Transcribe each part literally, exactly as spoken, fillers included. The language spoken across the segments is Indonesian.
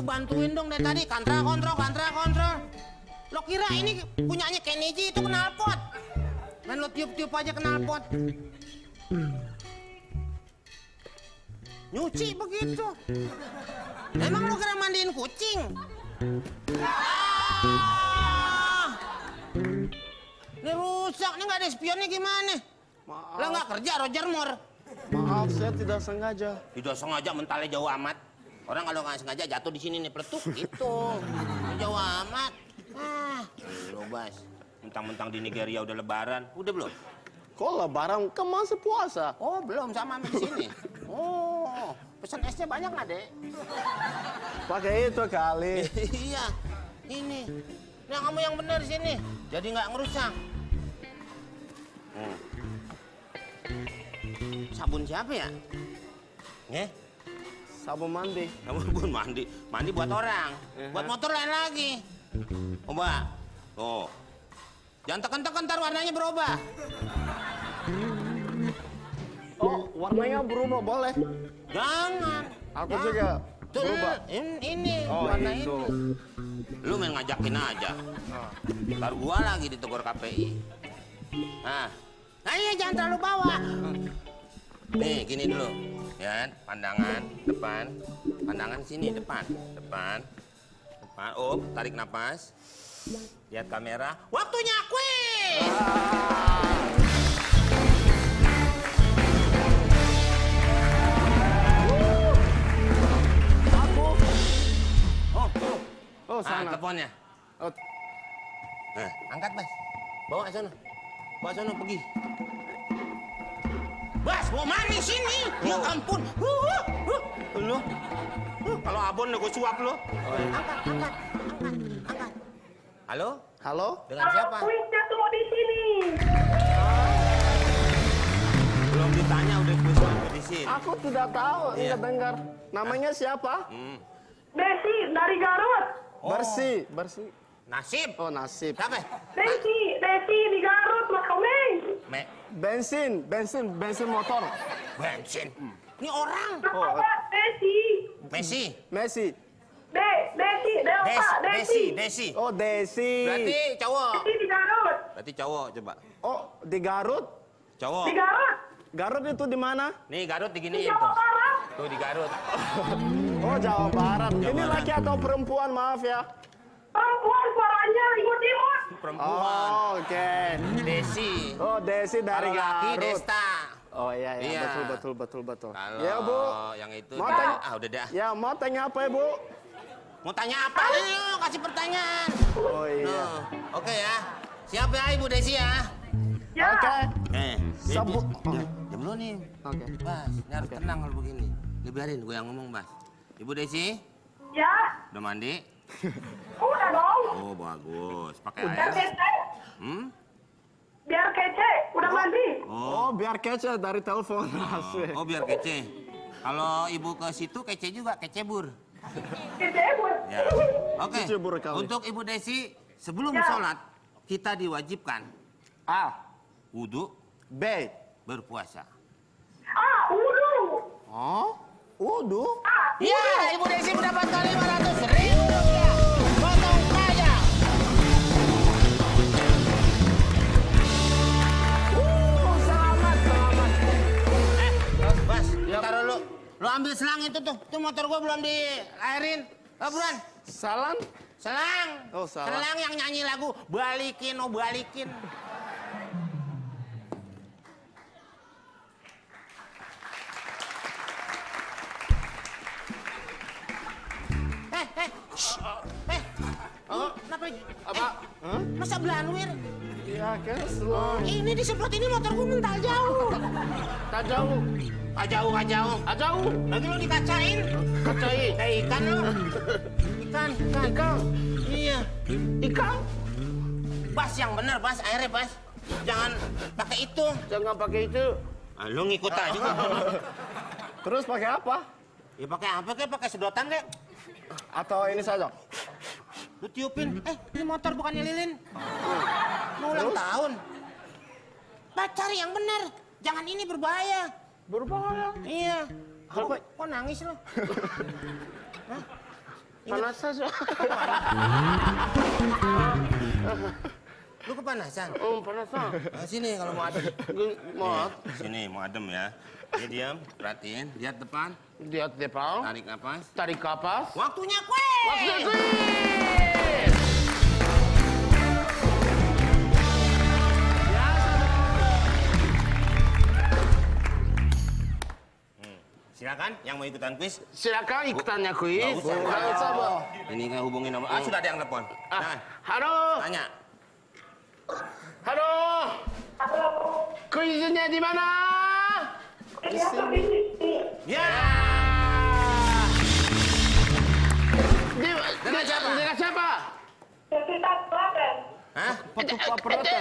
lu bantuin dong dari tadi, kantra kontrol, kantra kontrol. Lo kira ini punyanya Kenichi itu knalpot? Dan lo tiup-tiup aja knalpot. Nyuci begitu. Emang lo kira mandiin kucing? Ah! Ini rusak, ini nggak ada spionnya gimana? Maaf. Lo nggak kerja, Roger Moore? Maaf, saya tidak sengaja. Tidak sengaja, mentalnya jauh amat. Orang kalau nggak sengaja jatuh di sini nih, peletuk gitu. Jauh amat. Ah, lo Bas. Mentang-mentang di Nigeria udah lebaran. Udah belum? Kok lebaran? Kan masih puasa. Oh, belum, sama di sini. Oh, pesan esnya banyak nggak, Dek? Pakai itu kali. Iya, ini. Nah, kamu yang benar sini. Jadi nggak ngerusak. Hmm. Sabun siapa ya? Nge? Sabun mandi. Sabun mandi. Mandi buat orang. Buat motor lain lagi. Coba. Tuh. Jangan tekan-tekan, ntar warnanya berubah. Oh, warnanya berubah boleh? Jangan. Aku Jangan. juga Tuh, berubah. Ini, ini Oh, warna itu. ini. Lu main ngajakin aja. Ntar gua lagi ditegur K P I. Nah, nah iya jangan terlalu bawa. Nih, gini dulu. Ya, pandangan depan. Pandangan sini depan, depan. Depan. Oh, tarik napas. Lihat kamera. Waktunya kuis. Aku. Oh, Oh, ah, sana. teleponnya. Oh, Nah, angkat, Bas. Bawa ke sana. Bawa sana pergi. Bas, mau mandi sini. Ya ampun. Huh, huh, huh. Lu. Huh, kalau abon gue suap lu. Angkat, angkat, angkat, angkat. Halo? halo? Dengan siapa? Kuisnya tunggu di sini. Belum ditanya udah kuis di sini. Aku tidak tahu, Iya. tidak dengar. Namanya siapa? Hmm. Desi dari Garut. Oh. Bersih, bersih. Nasib. Oh, nasib. Siapa? Desi, Desi di Garut, Mas Komeng. Me Bensin, bensin, bensin motor. bensin. Ini orang. Oh, Apa? Desi. Messi. Messi. De, Desi, Delta, Des, Desi. Desi, Desi. Oh, Desi. Berarti cowok. Desi di Garut. Berarti cowok coba. Oh, di Garut? Cowok. Di Garut. Garut itu di mana? Nih Garut Di diginiin Jawa tuh. Barat. Tuh di Garut. Oh, Jawa Barat. Jawa Ini Barat. laki atau perempuan? Maaf ya. Perempuan suaranya imut-imut. Perempuan. Oh, oke. Desi. Oh, Desi dari Kalau laki Garut. Desta. Oh iya, iya, Iya. betul, betul, betul, betul. Kalau Ya, Bu. yang itu Mau dia- tanya- ah udah dah. Ya, mau tanya apa ya, Bu? Mau tanya apa? Ayo kasih pertanyaan. Oh iya. Nah, oke ya. Siap ya Ibu Desi ya. Ya. Oke. Eh, Sabu- Diam diam dulu nih. Oke. Bas, ini harus tenang kalau begini. Ini biarin gue yang ngomong, Bas. Ibu Desi, Ya. udah mandi? Udah dong. Oh, bagus. Pakai Biar air. kece. Hmm? Biar kece. Udah mandi. Oh, biar kece dari telepon. Asik. Oh, biar kece. Kalau Ibu ke situ kece juga, kecebur. Kece, Bu. Ya. Oke. Kecebur kali. Untuk Ibu Desi, sebelum Ya. sholat kita diwajibkan A. wudhu, B. berpuasa. Ah, udah. Oh, wudu. Ah, Ya, Ibu Desi mendapatkan lima ratus ribu rupiah. Potong kaya. Uh, selamat, selamat. Eh, Bas, taruh lu. Lu ambil selang itu tuh. Tuh motor gua belum diairin. Oh, buruan. Salam. Selang. Oh, salah. Selang yang nyanyi lagu Balikin, oh balikin. Eh, eh, shh. Eh, oh, kenapa? Apa? Eh, masa belanwir? Ya, kan selalu. Ini disemprot ini motor gua mental jauh. Tak jauh. Ah jauh, ah jauh. Ah, jauh. Lagi lu dikacain. Kacai. Kayak ikan lu. Ikan, ikan. Ikan. Iya. Ikan. Bas yang bener, Bas. Airnya, Bas. Jangan pakai itu. Jangan pakai itu. Ah, lu ngikut aja. Terus pakai apa? Ya pakai apa kek? Pakai sedotan kek? Atau ini saja? Lu tiupin. Eh, ini motor bukannya lilin. Mau ulang Terus? tahun. Bah, cari yang bener. Jangan ini berbahaya. Berbahaya. Iya. Kok, Apa? kok nangis lu? Hah? Panas saja. Lu kepanasan? Oh, panasan. Nah, sini kalau mau adem. Mau? Sini mau adem ya. Dia diam, perhatiin, lihat depan. Lihat depan. Tarik napas. Tarik kapas. Waktunya kuis. Waktu kuis. Silakan yang mau ikutan kuis. Silakan ikutannya kuis. Nggak usah. Nggak usah, Bang. Ini kan hubungin nomor. Ah, sudah ada yang telepon. Ah, Nah, halo. tanya. Halo. Halo. Kuisnya di mana? Di sini. Ya. Di, Dengan siapa? Dengan siapa? Kita Klaten. Hah? Petupa perhati.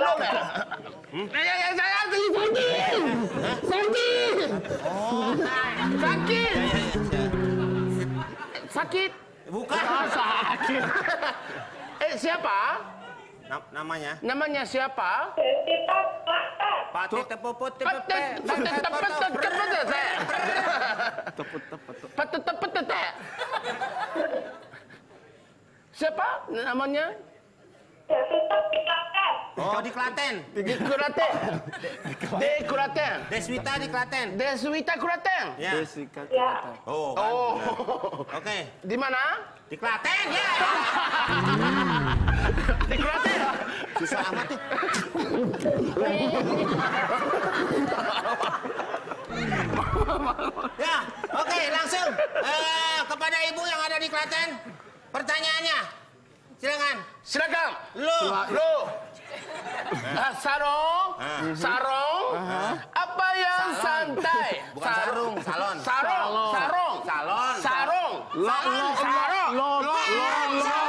Ya, saya sakit. Sakit. Oh. Sakit. Ya, ya, ya. Sakit. Bukan. Ah, sakit. Eh, siapa? Na- namanya? Namanya siapa? Kita Klaten. Pati tepuput Petet, petet, petet, petet, petet. Petet, petet, petet. Siapa namanya? Kita di Klaten. Oh, di Klaten. Di Kuraten. Di Kuraten. Deswita di Klaten. Deswita Kuraten. Ya. Ya. Oh, kan. Oh. benar. Oke. Di mana? Di Klaten, ya. Di Kuraten. Susah amat tuh. Ya, oke, langsung eh, kepada ibu yang ada di Klaten. Pertanyaannya, silakan. Silakan. Lu. Lu. Ah, sarung. Sarung. Apa yang Salon. santai? Bukan sarung, salon. Sarung. Sarung. Salon. Sarung. Salon. Sarung. Lo, lo, lo,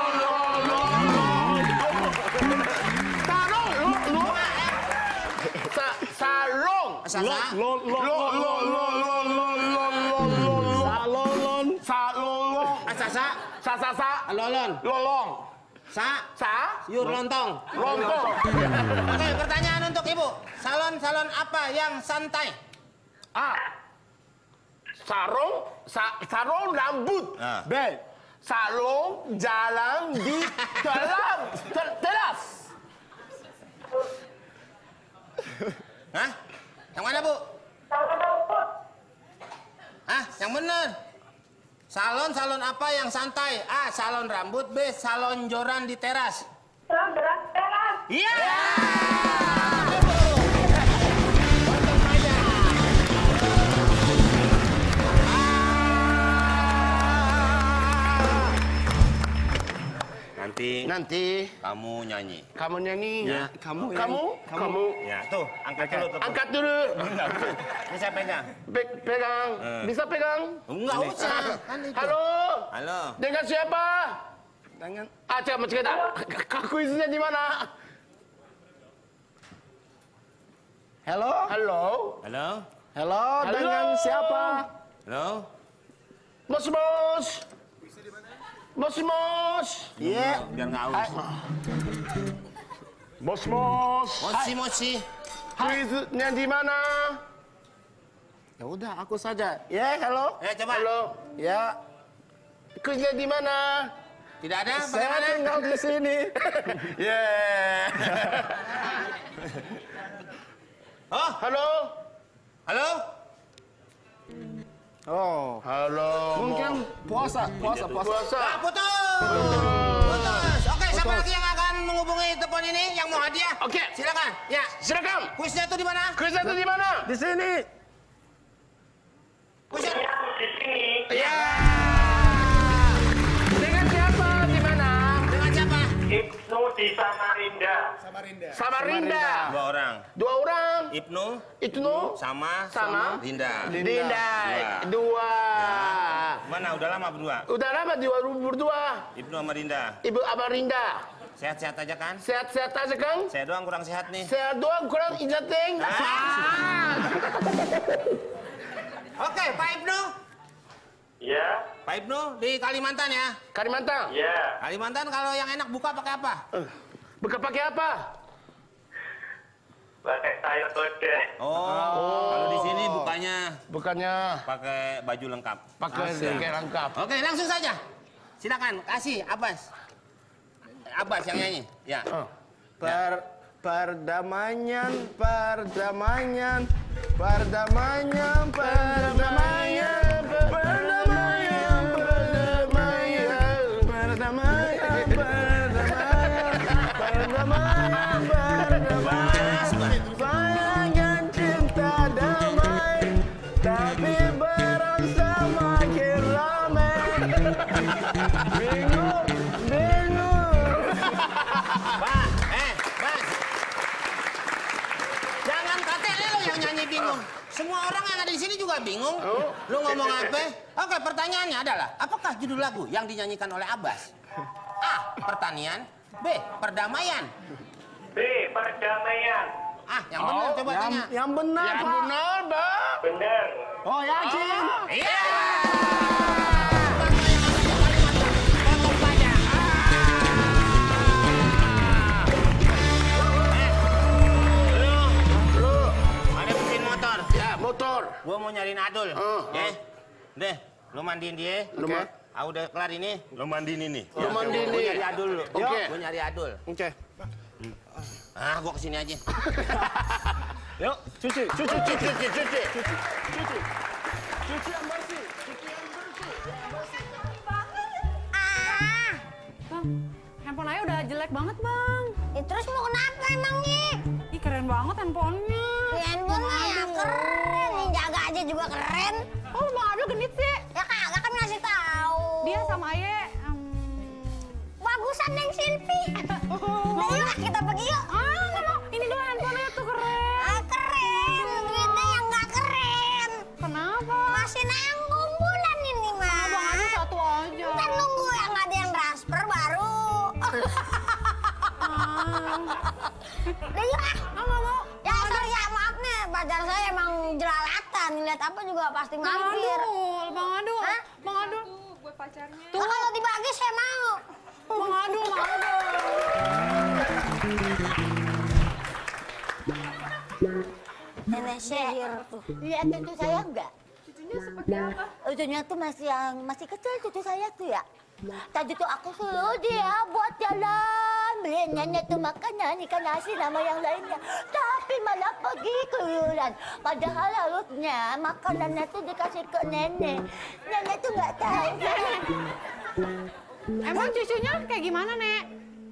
Sarung. Lu. Lu. Sa- Sarung. Sasa. Lo. Lo. Lo. Lo. Lo. Lo. Lo. Lo. Lo. Salon. Salon. Sasa. Sa. Sa. Sa. Lolon. Lolong. Sa. Sa. Yur lontong. Lontong. Oke, pertanyaan untuk ibu. Salon-salon apa yang santai? A. Sarung, sa, sarung rambut. Ah. B. Sarung jalan di dalam ter- teras. Hah? Yang mana, Bu? Hah? Yang bener. Salon-salon apa yang santai? A. Salon rambut. B. Salon joran di teras. Terang terang terang. Iya. Nanti Nanti kamu nyanyi. kamu nyanyi. Ya. Kamu, kamu, kamu. Ya, tuh, angkat dulu. tuh. Angkat dulu. Ini saya pegang. Pe- pegang. Eh. Bisa pegang? Enggak usah. Kan itu. Halo. Halo. Dengan siapa? Dengan. Ah, coba cerita. Kuisnya di mana? Halo? Halo. Halo. Halo, Halo. dengan siapa? Halo. Bos, bos. Bos, bos. Iya. Biar nggak aus. Bos, bos. Mosi, mosi. Kuisnya di mana? Ya udah, aku saja. Ya, halo. Eh, coba. Halo. Ya, Kuisnya di mana? Tidak ada? saya Bagaimana? tinggal di sini. Yeah. Oh, Halo. halo. Oh, Halo. mungkin puasa, puasa, puasa. puasa. Ah, putus. Putus. Oke, siapa lagi yang akan menghubungi telepon ini yang mau hadiah? Oke. Silakan. Ya. Silakan. Kuisnya itu di mana? Kuisnya itu di mana? Di sini. Kuisnya. Di sini. Ya. Dengan siapa? Di mana? Dengan siapa? Ibnu di Samarinda. Samarinda. Dua orang. Dua orang. Ibnu Ibnu sama sama Dinda. Dinda. Dua. Mana? Udah lama berdua? Udah lama dua berdua. Ibnu sama Dinda. Ibu Amarinda. Sehat-sehat aja kan? Sehat-sehat aja, Kang? Saya doang kurang sehat nih. Sehat doang, kurang injating. Ah. Oke, Pak Ibnu. Ya. Pak Ibnu di Kalimantan ya. Kalimantan. Ya. Kalimantan kalau yang enak buka pakai apa? Buka pakai apa? Pakai sayur lodeh. Oh, kalau di sini bukanya Bukannya pakai baju lengkap. pakai Asik. kayak lengkap. Oke, langsung saja. silakan kasih Abbas. Abbas yang nyanyi. Ya. Oh. Per perdamaian, perdamaian, perdamaian, perdamaian, perdamaian, perdamaian, perdamaian, perdamaian, perdamaian, perdamaian. Bayangan cinta damai, tapi berasa makin ramai. Bingung, bingung. Bah, eh, Bas. Jangan katanya lo yang nyanyi bingung. Semua orang yang ada di sini juga bingung. Lo ngomong apa? Oke, pertanyaannya adalah, apakah judul lagu yang dinyanyikan oleh Abbas? A. Pertanian. B. Perdamaian. B. Perdamaian. Ah, yang benar coba yang, tanya. yang benar, Yang Pak. benar, Bang. Benar. Oh, yakin? Iya. Potong pajak. Eh, lu, Lu, ada mesin motor. ya motor. Gua mau nyariin Adul. Oh. Ya. Deh, lu mandiin dia. Lu ma- Ah, udah kelar ini, lu mandiin ini. Lu mandiin Gua ini. nyari Adul lu. Oke. Gua nyari Adul. Oke. Ah, gua kesini aja. Yuk, cuci, cuci, cuci, cuci, cuci. Cuci yang bersih. Cuci yang bersih. Ah, Bang, handphone Ayah udah jelek banget, Bang. ya terus mau kenapa emangnya? Ih, keren banget handphonenya. Ya handphonenya ya keren, yang jaga aja juga keren. Oh, Bang Adul genit sih. Ya kagak kan ngasih tahu. Dia sama Ayah, em, Bagusan Neng Silvi. Nah, yuk kita pergi yuk. ah, nggak mau. Ini doang handphonenya tuh keren. Ah, keren, duitnya yang nggak keren. Kenapa? Masih nanggung bulan ini mah. Ah, Bang Adul satu aja. Ntar nunggu yang ada yang transfer baru. Ah, Udah yuk ah. ah, nggak mau. Ya sorry ya maaf nih, pacar saya emang jelalatan. Lihat apa juga pasti Bang mampir. Adul, Bang Adul. Hah? Bang Adul. Tuh kalau dibagi saya mau. Bang Adul, Bang Adul. Nenek sihir tuh. Lihat cucu saya enggak? Cucunya seperti apa? Cucunya tuh masih yang masih kecil cucu saya tuh ya. Tadi tuh aku suruh dia buat jalan, beli nenek tuh makanan ikan nasi sama yang lainnya. Tapi malah pergi keluyuran. Padahal harusnya makanannya tuh dikasih ke nenek. Nenek tuh nggak tahu. Emang cucunya kayak gimana, Nek?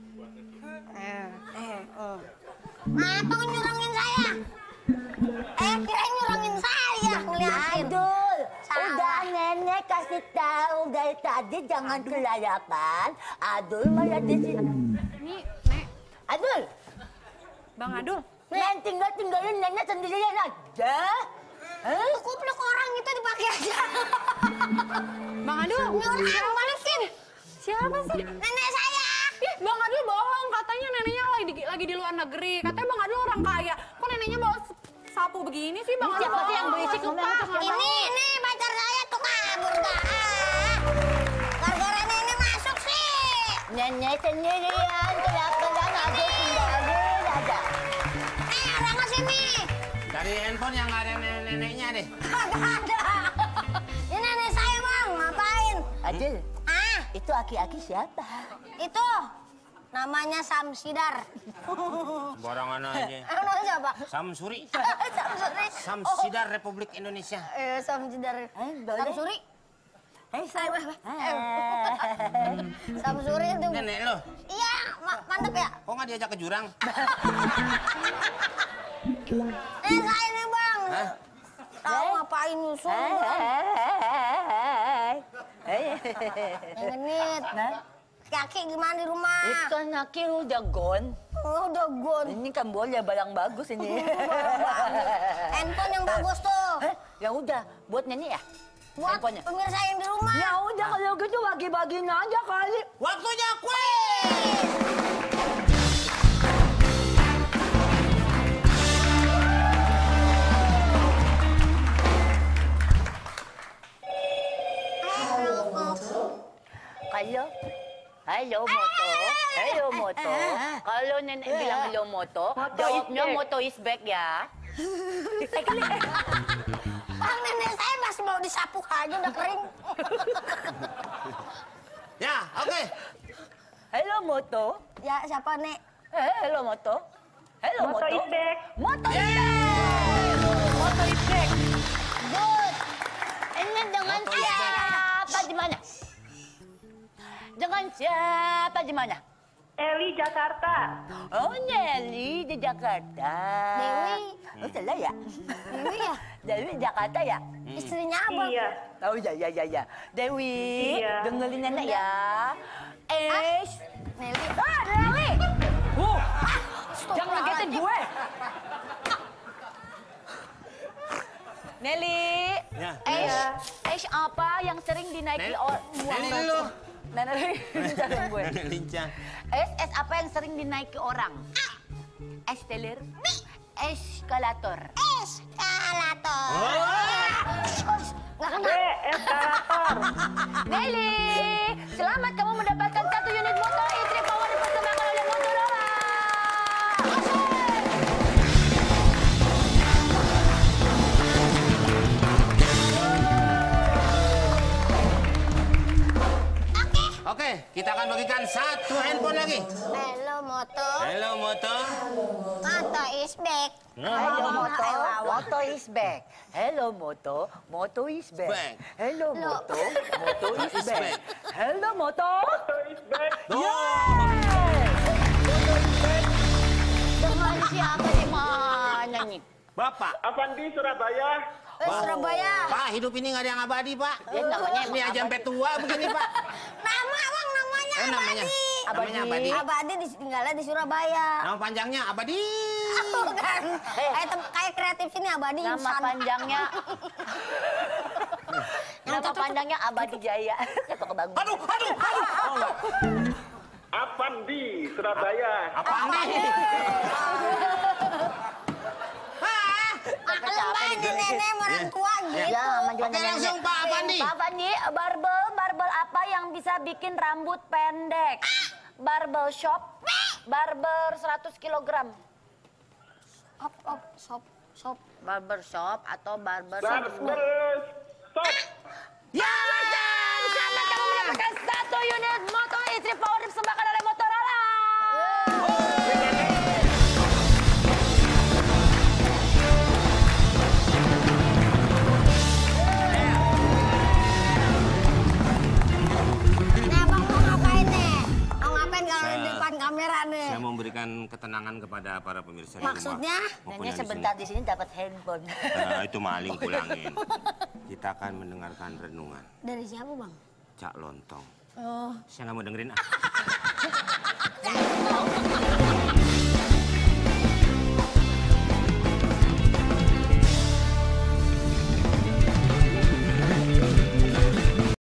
Apa nyurangin saya? Eh, kirain nyurangin saya ngeliatin. Adul, Salah. udah nenek kasih tahu dari tadi jangan kelalapan. Adul malah di sini. Ini, Nek. Adul, Bang Adul. nenek tinggal tinggalin nenek sendirian aja. Eh, kupluk orang itu dipakai aja. Bang Adul. Ini orang balikin. Siapa sih? Nenek saya. Ih, Bang Adul bohong. Katanya neneknya lagi di, lagi di luar negeri. Katanya Bang Adul orang kaya. Kok neneknya bawa sapu begini sih, Bang Adul? Siapa sih yang berisik? Sumpah. Ini, ini pacar saya tuh kabur dah. Gara-gara nenek masuk sih. Nenek sendirian, kelak-kelak Adul tinggalin aja. Eh, ada nggak sini? Dari handphone yang nggak ada nenek-neneknya deh. Kagak ada. Ini nenek saya bang, ngapain? Adul, Ah, itu aki-aki siapa? itu namanya Samsidar. Borongan aja. Emang siapa? Samsuri. Samsuri. Samsidar Republik Indonesia. Eh, Samsidar. Eh, boleh. Samsuri. Hei, Ayo, ayo, ayo. Hai. Samsuri itu. Nenek lo, Iya, ma- mantep ya. kok nggak diajak ke jurang? Eh, saya nih bang. Hah? Tahu ngapain nyusul? Hai. Yang genit. Kaki gimana di rumah? Ikan aki udah gone. Oh, udah gon. Ini kan boleh barang bagus ini. Handphone yang bagus tuh. Eh, ya udah, buat nenek ya? Buat Handphonenya? pemirsa yang di rumah. Ya udah kalau gitu bagi-bagiin aja kali. Waktunya kuis! Kalau, halo moto, halo moto. Kalau nenek bilang halo moto, jawabnya moto is back ya. Bang, nenek saya masih mau disapu aja udah kering. Ya, oke. Hello Moto. Ya, siapa, Nek? Eh, hello Moto. Hello Moto. Moto is back. Moto is back. Moto is back. Good. Ini dengan Moto is back. Siapa di mana? Dengan siapa di mana? Eli Jakarta. Oh, Nelly di Jakarta. Dewi. Oh, salah ya? Dewi ya? Dewi Jakarta ya? Istrinya Abang. Iya. Oh, ya, ya, ya, ya. Dewi, Iya. dengerin nenek ya. Eh, Nelly. ah, Dewi. Uh, jangan ngagetin gue. Nelly, Ya. es, es apa yang sering dinaiki Nelly, orang? Nelly dulu. Nenek, jangan gue. Nenek lincah. Es, es apa yang sering dinaiki orang? Es teler, eskalator. Eskalator. Nggak B. kena. Eskalator. Nelly, selamat kamu mendapatkan satu unit motor E-Trip Power dipersembahkan oleh Motorola. Oke, kita akan bagikan satu handphone lagi. Hello, Moto. Halo, Moto. Moto is back. Hello Moto, Moto. Moto is back. Hello Moto, Moto is back. Back. Hello Moto, Moto is is back. back. Hello Moto. Moto is back. Dengan siapa di mana nih? Bapak. Avandi Surabaya. Eh, Surabaya. Pak, hidup ini nggak ada yang abadi, Pak. Ya, namanya Ini aja sampai tua begini, Pak. Nama, Bang, namanya Eh, namanya. Abadi. Namanya abadi. Abadi di- tinggalnya di Surabaya. Nama panjangnya abadi. Bukan. Kayak tem- kayak kreatif sini Abadi Nama Insan. panjangnya. Nama cocok- panjangnya Abadi Jaya. Kata kebangun. Aduh, aduh, aduh. Oh, enggak. Avandi Surabaya. Apaan nih? Maklum banget nih nenek orang tua gitu. Ya, manjuan Oke, langsung Pak Avandi. Pak Avandi, barbel, barbel apa yang bisa bikin rambut pendek? Barbel shop, barber seratus kilogram. Op, op, sop, sop. Barber shop atau barber seratus kilogram. Barber Stop. Ya, betul! Selamat kamu mendapatkan satu unit motor E-Trip Power dipersembahkan oleh Motorola. Nih abang mau ngapain nih? Mau ngapain kalau di Saya- depan kamera nih? Saya memberikan ketenangan kepada para pemirsa di rumah. Maksudnya? maupun Nanya yang di sebentar sini. di sini dapat handphone. Eh, itu maling pulangin. Kita akan mendengarkan renungan Dari siapa bang? Cak Lontong. Oh. Saya nggak mau dengerin ah.